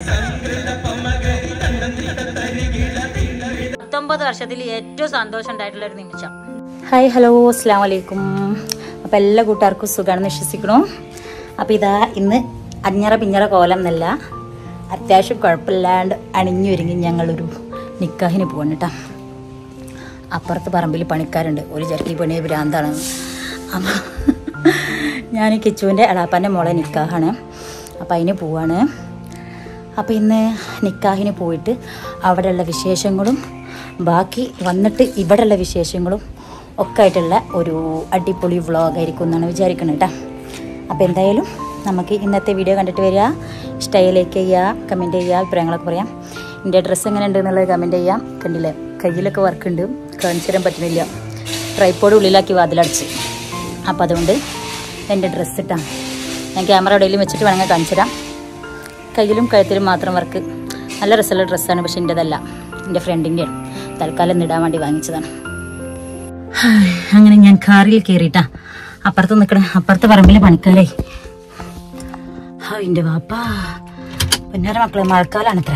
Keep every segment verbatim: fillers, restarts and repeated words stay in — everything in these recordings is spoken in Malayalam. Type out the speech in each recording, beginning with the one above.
പത്തൊമ്പത് വർഷത്തിൽ ഏറ്റവും സന്തോഷം ഉണ്ടായിട്ടുള്ള ഒരു നിമിഷം. ഹായ് ഹലോ അസ്സലാമു അലൈക്കും. അപ്പോൾ എല്ലാ കൂട്ടുകാർക്കും സുഖമാണെന്ന് വിശ്വസിക്കണു. അപ്പോൾ ഇതാ ഇന്ന് അഞ്ഞറ പിഞ്ഞറ കോലം എന്നല്ല, അത്യാവശ്യം കുഴപ്പമില്ലാണ്ട് അണിഞ്ഞൊരുങ്ങി ഞങ്ങളൊരു നിക്കാഹിന് പോകണം കേട്ടോ. അപ്പുറത്ത് പറമ്പിൽ പണിക്കാരുണ്ട്, ഒരു ചെറുക്കി പണിയെ ഭ്രാന്താണ്. അപ്പോൾ ഞാൻ കിച്ചുവിൻ്റെ എളാപ്പാൻ്റെ മോളെ നിക്കാഹാണ്, അപ്പോൾ അതിന് പോവാണ്. അപ്പോൾ ഇന്ന് നിക്കാഹിന് പോയിട്ട് അവിടെയുള്ള വിശേഷങ്ങളും ബാക്കി വന്നിട്ട് ഇവിടെയുള്ള വിശേഷങ്ങളും ഒക്കെ ആയിട്ടുള്ള ഒരു അടിപൊളി വ്ളോഗായിരിക്കും എന്നാണ് വിചാരിക്കുന്നത് കേട്ടോ. അപ്പോൾ എന്തായാലും നമുക്ക് ഇന്നത്തെ വീഡിയോ കണ്ടിട്ട് വരിക. ഇഷ്ടമായി ലൈക്ക് ചെയ്യുക, കമൻറ്റ് ചെയ്യുക, അഭിപ്രായങ്ങളൊക്കെ പറയാം. എൻ്റെ ഡ്രസ്സ് എങ്ങനെ ഉണ്ട് എന്നുള്ളത് കമൻറ്റ് ചെയ്യാം. കണ്ടില്ലേ, കയ്യിലൊക്കെ വർക്ക് ഉണ്ട്, കാണിച്ചു തരാൻ പറ്റുന്നില്ല, ട്രൈപ്പോഡ് ഉള്ളിലാക്കി വാതിലടച്ച്. അപ്പോൾ അതുകൊണ്ട് എൻ്റെ ഡ്രസ്സ് ഇട്ടാണ് ഞാൻ ക്യാമറ എവിടെയെങ്കിലും വെച്ചിട്ട് വേണമെങ്കിൽ കാണിച്ചു തരാം. കയ്യിലും കഴുത്തിലും മാത്രം വർക്ക്, നല്ല രസമുള്ള ഡ്രസ്സാണ്. പക്ഷെ എൻ്റെതല്ല, എൻ്റെ ഫ്രണ്ടിൻ്റെയാണ്, തൽക്കാലം ഇടാൻ വേണ്ടി വാങ്ങിച്ചതാണ്. അങ്ങനെ ഞാൻ കാറിൽ കയറിയിട്ടാ അപ്പുറത്ത് നിൽക്കണം. അപ്പുറത്തെ പറമ്പിൽ പണിക്കാരേ. എൻ്റെ വാപ്പാ പിന്നേറെ മക്കളെ, മഴക്കാലാണത്രേ.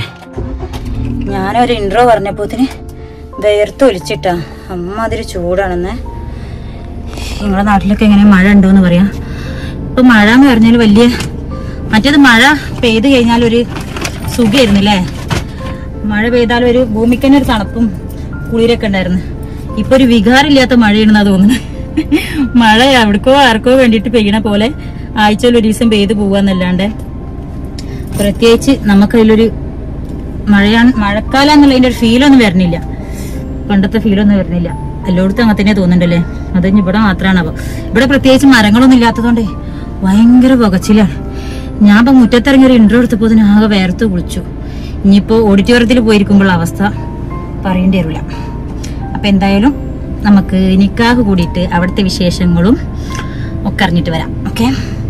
ഞാനൊരു ഇൻട്രോ പറഞ്ഞപ്പോത്തിന് വേർത്ത് ഒലിച്ചിട്ടാ, അമ്മാതിരി ചൂടാണെന്ന്. നിങ്ങളുടെ നാട്ടിലൊക്കെ എങ്ങനെ മഴ ഉണ്ടോയെന്ന് പറയാം. ഇപ്പം മഴ എന്ന് പറഞ്ഞാൽ വലിയ, മറ്റേത് മഴ പെയ്ത് കഴിഞ്ഞാൽ ഒരു സുഖമായിരുന്നില്ലേ, മഴ പെയ്താലും ഒരു ഭൂമിക്ക് തന്നെ ഒരു തണുപ്പും കുളിരൊക്കെ ഉണ്ടായിരുന്നു. ഇപ്പൊ ഒരു വികാരമില്ലാത്ത മഴയാണെന്നാ തോന്നുന്നത്. മഴ എവിടേക്കോ ആർക്കോ വേണ്ടിയിട്ട് പെയ്യണ പോലെ ആഴ്ചയിൽ ഒരു ദിവസം പെയ്ത് പോവാന്നല്ലാണ്ട് പ്രത്യേകിച്ച് നമുക്കതിലൊരു മഴയാണ് മഴക്കാലം എന്നുള്ളതിന്റെ ഒരു ഫീലൊന്നും വരുന്നില്ല, പണ്ടത്തെ ഫീലൊന്നും വരുന്നില്ല. എല്ലായിടത്തും അങ്ങനെ തന്നെ തോന്നുന്നുണ്ടല്ലേ, അത് ഇവിടെ മാത്രമാണ്. അപ്പോൾ ഇവിടെ പ്രത്യേകിച്ച് മരങ്ങളൊന്നും ഇല്ലാത്തതുകൊണ്ടേ ഭയങ്കര പുകച്ചിലാണ്. ഞാൻ ഇപ്പം മുറ്റത്തിറങ്ങി ഒരു ഇൻട്രോ എടുത്തപ്പോൾ അതിന് ആകെ വേർത്ത് കുളിച്ചു. ഇനിയിപ്പോൾ ഓഡിറ്റോറിയത്തിൽ പോയിരിക്കുമ്പോഴുള്ള അവസ്ഥ പറയേണ്ടി വരില്ല. അപ്പം എന്തായാലും നമുക്ക് നിക്കാഹ് കൂടിയിട്ട് അവിടുത്തെ വിശേഷങ്ങളും ഒക്കെ അറിഞ്ഞിട്ട് വരാം. ഓക്കെ,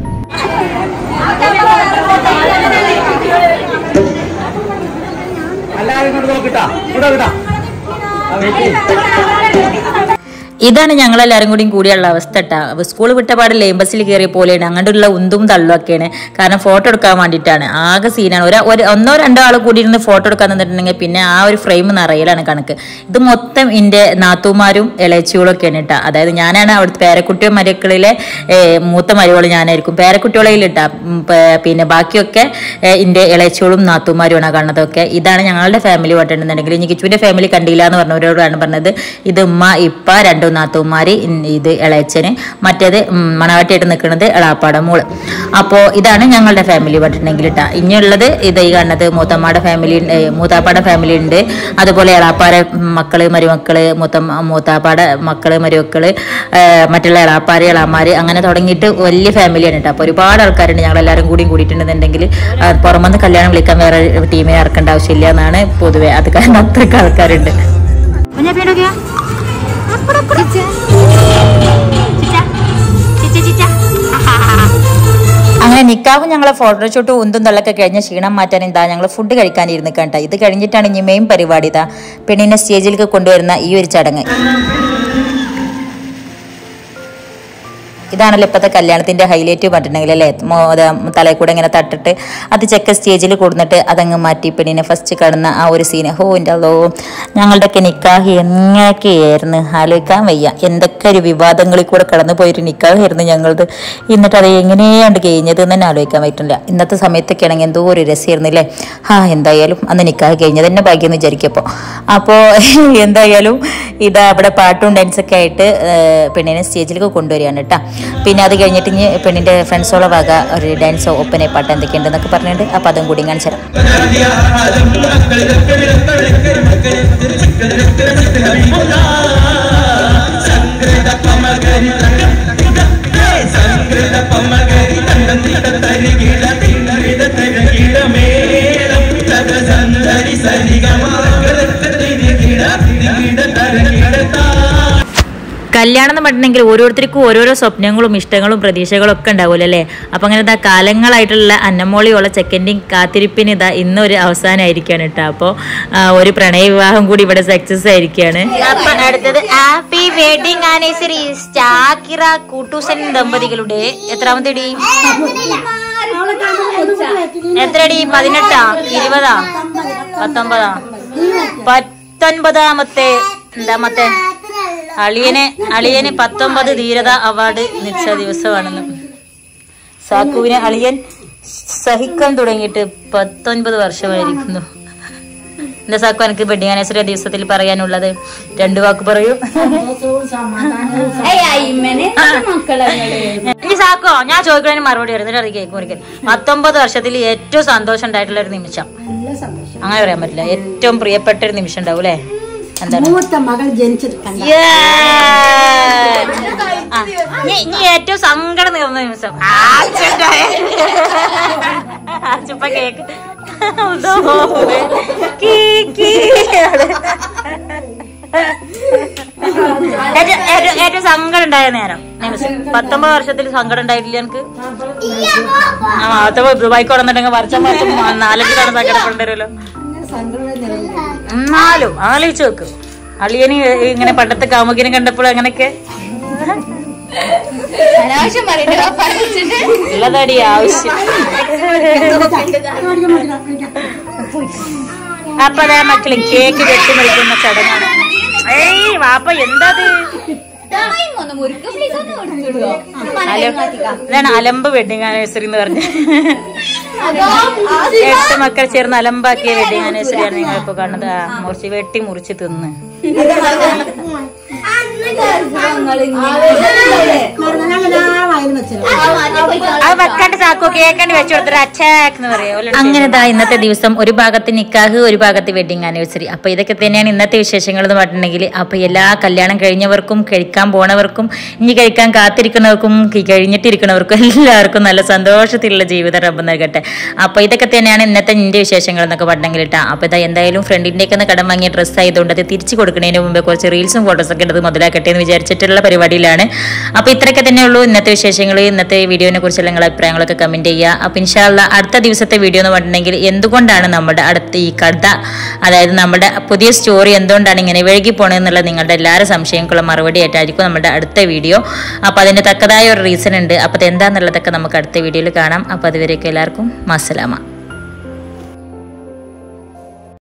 ഇതാണ് ഞങ്ങളെല്ലാവരും കൂടിയും കൂടിയുള്ള അവസ്ഥ കേട്ടോ. സ്കൂൾ വിട്ടപാട് ലൈൻ ബസ്സിൽ കയറിയ പോലെയാണ്, അങ്ങോട്ടുള്ള ഉന്തും തള്ളും ഒക്കെയാണ്. കാരണം ഫോട്ടോ എടുക്കാൻ വേണ്ടിയിട്ടാണ്, ആകെ സീനാണ്. ഒരു ഒരു ഒന്നോ രണ്ടോ ആൾ കൂടി ഇരുന്ന് ഫോട്ടോ എടുക്കാൻ നിന്നിട്ടുണ്ടെങ്കിൽ പിന്നെ ആ ഒരു ഫ്രെയിം നിറയലാണ് കണക്ക്. ഇത് മൊത്തം എൻ്റെ നാത്തൂമാരും ഇളയച്ചികളും ഒക്കെയാണ് കേട്ടോ. അതായത് ഞാനാണ് അവിടുത്തെ പേരക്കുട്ടിയും മരക്കളിലെ മൂത്ത മരുവോള് ഞാനായിരിക്കും. പേരക്കുട്ടികളയിൽ ഇട്ടാ, പിന്നെ ബാക്കിയൊക്കെ എൻ്റെ ഇളയച്ചികളും നാത്തൂമാരുമാണ് കാണുന്നതൊക്കെ. ഇതാണ് ഞങ്ങളുടെ ഫാമിലി വട്ടുണ്ടെന്നുണ്ടെങ്കിൽ. ഇനി കിച്ചുവിൻ്റെ ഫാമിലി കണ്ടില്ല എന്ന് പറഞ്ഞവരോടാണ് പറഞ്ഞത്. ഇത് ഉമ്മ, ഇപ്പ, രണ്ടു നാത്തൂമാര്, ഇത് ഇളയച്ചന്, മറ്റേത് മണവാട്ടിയായിട്ട് നിൽക്കുന്നത് എളാപ്പാട മോള്. അപ്പോൾ ഇതാണ് ഞങ്ങളുടെ ഫാമിലി പറഞ്ഞിട്ടുണ്ടെങ്കിൽ ഇട്ടാ. ഇനിയുള്ളത് ഇത് ഈ കാണുന്നത് മൂത്തമ്മയുടെ ഫാമിലി, മൂത്താപ്പാടെ ഫാമിലി ഉണ്ട്. അതുപോലെ എളാപ്പാടെ മക്കള് മരുമക്കള്, മൂത്ത മൂത്താപ്പാടെ മക്കള് മരുമക്കള്, മറ്റുള്ള എളാപ്പാര് എളാമാര്, അങ്ങനെ തുടങ്ങിയിട്ട് വലിയ ഫാമിലിയാണ് കേട്ടോ. അപ്പോൾ ഒരുപാട് ആൾക്കാരുണ്ട്. ഞങ്ങളെല്ലാവരും കൂടിയും കൂടിയിട്ടുണ്ടെന്നുണ്ടെങ്കിൽ പുറമെന്ന് കല്യാണം വിളിക്കാൻ വേറെ ടീമിനെ ഇറക്കേണ്ട ആവശ്യമില്ല എന്നാണ് പൊതുവെ. അത് കാരണം അത്രയ്ക്ക് ആൾക്കാരുണ്ട്. അങ്ങനെ നിക്കാഹും ഞങ്ങളെ ഫോട്ടോഷൂട്ടും ഉന്തും തള്ളൊക്കെ കഴിഞ്ഞ ക്ഷീണം മാറ്റാൻ എന്താ ഞങ്ങൾ ഫുഡ് കഴിക്കാനിരുന്ന് കണ്ട. ഇത് കഴിഞ്ഞിട്ടാണ് ഇനി മെയിൻ പരിപാടി. ഇതാ പെണ്ണിനെ സ്റ്റേജിലേക്ക് കൊണ്ടുവരുന്ന ഈ ഒരു ചടങ്ങ്. ഇതാണല്ലോ ഇപ്പോഴത്തെ കല്യാണത്തിൻ്റെ ഹൈലൈറ്റ് പറഞ്ഞിട്ടുണ്ടെങ്കിൽ അല്ലേ, തലയിൽ കൂടെ ഇങ്ങനെ തട്ടിട്ട് അത് ചെക്ക സ്റ്റേജിൽ കൊടുന്നിട്ട് അതങ്ങ് മാറ്റി പെണ്ണിനെ ഫസ്റ്റ് കാണുന്ന ആ ഒരു സീന്. ഹോ എൻ്റെ അല്ലോ, ഞങ്ങളുടെയൊക്കെ നിക്കാഹ് എങ്ങനെയൊക്കെയായിരുന്നു ആലോചിക്കാൻ വയ്യ. എന്തൊക്കെ ഒരു വിവാദങ്ങളിൽ കൂടെ കടന്നു പോയൊരു നിക്കാഹായിരുന്നു ഞങ്ങളത്. എന്നിട്ട് അത് എങ്ങനെയാണ് കഴിഞ്ഞത് എന്ന് തന്നെ ആലോചിക്കാൻ പറ്റില്ല. ഇന്നത്തെ സമയത്തൊക്കെ ആണെങ്കിൽ എന്തോ ഒരു രസമായിരുന്നില്ലേ. ആ എന്തായാലും അന്ന് നിക്കാഹ് കഴിഞ്ഞത് തന്നെ ഭാഗ്യം വിചാരിക്കപ്പോൾ. അപ്പോൾ എന്തായാലും ഇതാ അവിടെ പാട്ടും ഡാൻസൊക്കെ ആയിട്ട് പെണ്ണിനെ സ്റ്റേജിലേക്ക് കൊണ്ടുവരികയാണ് കേട്ടോ. പിന്നെ അത് കഴിഞ്ഞിട്ട് ഇനി പെണ്ണിൻ്റെ ഫ്രണ്ട്സോളെ വക ഒരു ഡാൻസോ ഒപ്പനെ പാട്ട് എന്തൊക്കെയുണ്ടെന്നൊക്കെ പറഞ്ഞിട്ട് അപ്പം അതും കൂടി കാണിച്ചു തരാം. കല്യാണം എന്ന് പറഞ്ഞിട്ടുണ്ടെങ്കിൽ ഓരോരുത്തർക്കും ഓരോരോ സ്വപ്നങ്ങളും ഇഷ്ടങ്ങളും പ്രതീക്ഷകളും ഒക്കെ ഉണ്ടാവുമല്ലോ അല്ലേ. അപ്പം അങ്ങനെ ഇതാ കാലങ്ങളായിട്ടുള്ള അന്നമോളിയുള്ള ചെക്കൻ്റെയും കാത്തിരിപ്പിന് ഇതാ ഇന്നൊരു അവസാനമായിരിക്കുകയാണ് കേട്ടോ. അപ്പോൾ ഒരു പ്രണയ വിവാഹം കൂടി ഇവിടെ സക്സസ് ആയിരിക്കുകയാണ്. അടുത്തത് happy wedding anniversary Shakira Koottoosan ദമ്പതികളുടെ എത്രാമത്തെ ഡി എത്രടി? പതിനെട്ടാ ഇരുപതാ പത്തൊമ്പതാ പത്തൊൻപതാമത്തെ എന്താമത്തെ അളിയന് അളിയന് പത്തൊമ്പത് ധീരത അവാർഡ് നിശ്ച ദിവസമാണെന്ന്. സാക്കുവിനെ അളിയൻ സഹിക്കാൻ തുടങ്ങിയിട്ട് പത്തൊൻപത് വർഷമായിരിക്കുന്നു. എന്താ സാക്കു എനിക്ക് വെഡിങ് ആനിവേഴ്സറി ദിവസത്തിൽ പറയാനുള്ളത്? രണ്ടു വാക്ക് പറയൂ. ഈ സാക്കോ ഞാൻ ചോദിക്കുന്നതിന് മറുപടി വരുന്നിട്ട് അത് കേൾക്കും ഒരിക്കൽ. പത്തൊമ്പത് വർഷത്തിൽ ഏറ്റവും സന്തോഷം ഉണ്ടായിട്ടുള്ള ഒരു നിമിഷം അങ്ങനെ പറയാൻ പറ്റില്ല. ഏറ്റവും പ്രിയപ്പെട്ട ഒരു നിമിഷം ഉണ്ടാവും അല്ലെ? എന്താണ് നീ ഏറ്റവും സങ്കടം നേർന്ന നിമിഷം? ആർച്ചപ്പ കേക്ക് ഏറ്റവും സങ്കടം ഉണ്ടായ നേരം നിമിഷം? പത്തൊമ്പത് വർഷത്തിൽ സങ്കടം ഉണ്ടായിട്ടില്ല എനിക്ക്. ആ പത്തൊമ്പത് ദുബായിക്ക് കൊടുത്തിട്ടുണ്ടെങ്കിൽ വർഷം വർഷം നാലഞ്ച് തവണ സങ്കടപ്പെടേണ്ടല്ലോ. എന്നാലും ആലോചിച്ച് നോക്ക്, അളിയന് ഇങ്ങനെ പണ്ടത്തെ കാമുകിനെ കണ്ടപ്പോൾ അങ്ങനെയൊക്കെ ഉള്ളതടി ആവശ്യം. അപ്പൊ അതാ മക്കളെ കേക്ക് വെട്ടി നിൽക്കുന്ന ചടങ്ങാണ്. ഏയ് വാപ്പ എന്താ ഇതാണ് അലമ്പ് വെഡിങ് ആനിവേഴ്സറി എന്ന് പറഞ്ഞു. എട്ട് മക്കൾ ചേർന്ന് അലമ്പാക്കിയ വെഡിങ് ആനിവേഴ്സറിയാണ് നിങ്ങളിപ്പോ കാണുന്നത്. മുറിച്ച് വെട്ടി മുറിച്ച് തിന്ന് അത് വെക്കാണ്ട് ചാക്കോ കേക്കണ്ട് വെച്ചു കൊടുത്തിട്ട് അച്ചാക്ക് പറയാ. അങ്ങനെതാ ഇന്നത്തെ ദിവസം ഒരു ഭാഗത്ത് നിക്കാഹ്, ഒരു ഭാഗത്ത് വെഡിങ് ആനിവേഴ്സറി. അപ്പൊ ഇതൊക്കെ തന്നെയാണ് ഇന്നത്തെ വിശേഷങ്ങൾ എന്ന് പറഞ്ഞിട്ടുണ്ടെങ്കിൽ. അപ്പൊ എല്ലാ കല്യാണം കഴിഞ്ഞവർക്കും, കഴിക്കാൻ പോണവർക്കും, ഇനി കഴിക്കാൻ കാത്തിരിക്കുന്നവർക്കും, കഴിഞ്ഞിട്ടിരിക്കുന്നവർക്കും എല്ലാവർക്കും നല്ല സന്തോഷത്തിലുള്ള ജീവിതം റബ്ബ് നൽകട്ടെ. അപ്പൊ ഇതൊക്കെ തന്നെയാണ് ഇന്നത്തെ നിന്റെ വിശേഷങ്ങൾ എന്നൊക്കെ പറഞ്ഞെങ്കിൽ ഇട്ടാ. അപ്പൊ ഇതാ എന്തായാലും ഫ്രണ്ടിൻ്റെയൊക്കെ ഒന്ന് കടം വാങ്ങിയ ഡ്രസ്സ് ആയതുകൊണ്ട് അത് തിരിച്ചു കൊടുക്കുന്നതിന് മുമ്പ് കുറച്ച് റീൽസും ഫോട്ടോസൊക്കെ എടുത്ത് മുതലാക്കട്ടെ എന്ന് വിചാരിച്ചിട്ടുള്ള പരിപാടിയിലാണ്. അപ്പൊ ഇത്രയൊക്കെ തന്നെയുള്ളൂ ഇന്നത്തെ വിശേഷങ്ങൾ. ഇന്നത്തെ വീഡിയോനെ കുറിച്ചുള്ള നിങ്ങളുടെ അഭിപ്രായങ്ങളൊക്കെ കമന്റ് ചെയ്യുക. അപ്പൊ ഇൻഷാ അല്ലാ അടുത്ത ദിവസത്തെ വീഡിയോ എന്ന് പറഞ്ഞിട്ടുണ്ടെങ്കിൽ എന്തുകൊണ്ടാണ് നമ്മുടെ അടുത്ത ഈ കഥ, അതായത് നമ്മുടെ പുതിയ സ്റ്റോറി എന്തുകൊണ്ടാണ് ഇങ്ങനെ വഴുകി പോണെന്നുള്ള നിങ്ങളുടെ എല്ലാവരും സംശയങ്ങൾക്കുള്ള മറുപടി ആയിട്ടായിരിക്കും നമ്മുടെ അടുത്ത വീഡിയോ. അപ്പൊ അതിന് തക്കതായ ഒരു റീസൺ ഉണ്ട്. അപ്പൊ അത് എന്താന്നുള്ളതൊക്കെ നമുക്ക് അടുത്ത വീഡിയോയിൽ കാണാം. അപ്പൊ അതുവരെയൊക്കെ എല്ലാവർക്കും മസ്സലാമ.